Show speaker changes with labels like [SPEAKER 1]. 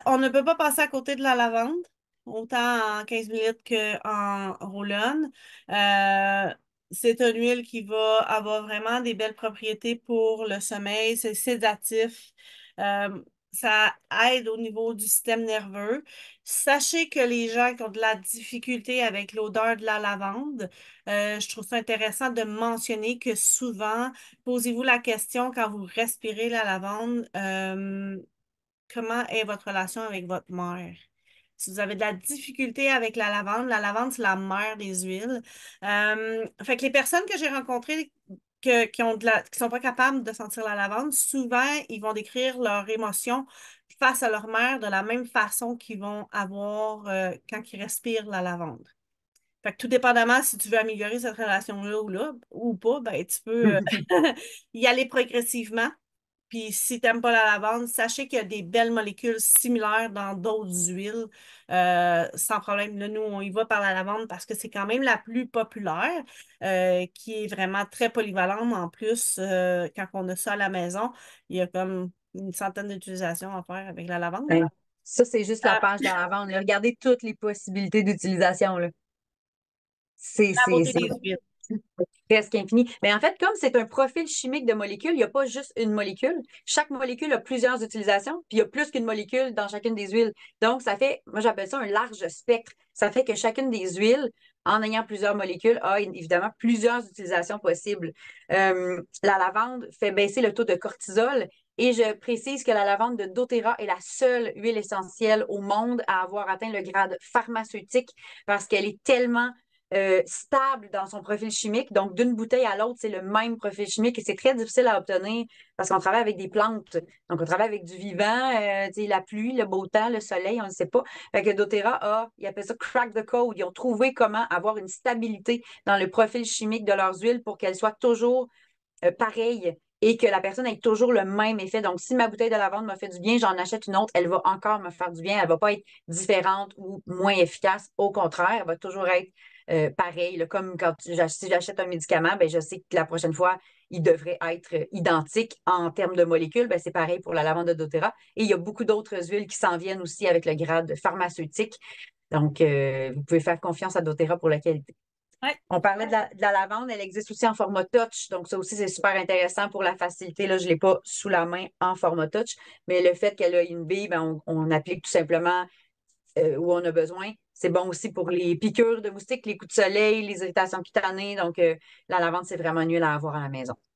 [SPEAKER 1] on ne peut pas passer à côté de la lavande, autant en 15 minutes qu'en roll-on. Euh, c'est une huile qui va avoir vraiment des belles propriétés pour le sommeil. C'est sédatif. Euh, Ça aide au niveau du système nerveux. Sachez que les gens qui ont de la difficulté avec l'odeur de la lavande, je trouve ça intéressant de mentionner que souvent, posez-vous la question quand vous respirez la lavande, comment est votre relation avec votre mère? Si vous avez de la difficulté avec la lavande, c'est la mère des huiles. Fait que les personnes que j'ai rencontrées qui ont qui sont pas capables de sentir la lavande, souvent, ils vont décrire leur émotion face à leur mère de la même façon qu'ils vont avoir quand ils respirent la lavande. Fait que tout dépendamment si tu veux améliorer cette relation-là ou pas, ben, tu peux y aller progressivement. Puis si t'aimes pas la lavande, sachez qu'il y a des belles molécules similaires dans d'autres huiles, sans problème. Là, nous, on y va par la lavande parce que c'est quand même la plus populaire, qui est vraiment très polyvalente. En plus, quand on a ça à la maison, il y a comme une centaine d'utilisations à faire avec la lavande.
[SPEAKER 2] Ouais. Ça, c'est juste la
[SPEAKER 1] Euh,
[SPEAKER 2] page de la vente, là. Regardez toutes les possibilités d'utilisation, là.
[SPEAKER 1] la beauté des huiles.
[SPEAKER 2] Presque infini. Mais en fait, comme c'est un profil chimique de molécules, il n'y a pas juste une molécule. Chaque molécule a plusieurs utilisations, puis il y a plus qu'une molécule dans chacune des huiles. Donc, ça fait, moi j'appelle ça un large spectre. Ça fait que chacune des huiles, en ayant plusieurs molécules, a évidemment plusieurs utilisations possibles. La lavande fait baisser le taux de cortisol. Et je précise que la lavande de doTERRA est la seule huile essentielle au monde à avoir atteint le grade pharmaceutique parce qu'elle est tellement stable dans son profil chimique. Donc, d'une bouteille à l'autre, c'est le même profil chimique et c'est très difficile à obtenir parce qu'on travaille avec des plantes. Donc, on travaille avec du vivant, la pluie, le beau temps, le soleil, on ne sait pas. Fait que doTERRA ils appellent ça crack the code. Ils ont trouvé comment avoir une stabilité dans le profil chimique de leurs huiles pour qu'elles soient toujours pareilles et que la personne ait toujours le même effet. Donc, si ma bouteille de lavande m'a fait du bien, j'en achète une autre, elle va encore me faire du bien. Elle ne va pas être différente ou moins efficace. Au contraire, elle va toujours être pareille. Là, comme quand si j'achète un médicament, ben, je sais que la prochaine fois, il devrait être identique en termes de molécules. Ben, c'est pareil pour la lavande de doTERRA. Et il y a beaucoup d'autres huiles qui s'en viennent aussi avec le grade pharmaceutique. Donc, vous pouvez faire confiance à doTERRA pour la qualité.
[SPEAKER 1] Ouais.
[SPEAKER 2] On parlait de la lavande, elle existe aussi en format touch. Donc, ça aussi, c'est super intéressant pour la facilité. Là, je ne l'ai pas sous la main en format touch, mais le fait qu'elle a une bille, ben, on applique tout simplement où on a besoin. C'est bon aussi pour les piqûres de moustiques, les coups de soleil, les irritations cutanées. Donc, la lavande, c'est vraiment nul à avoir à la maison.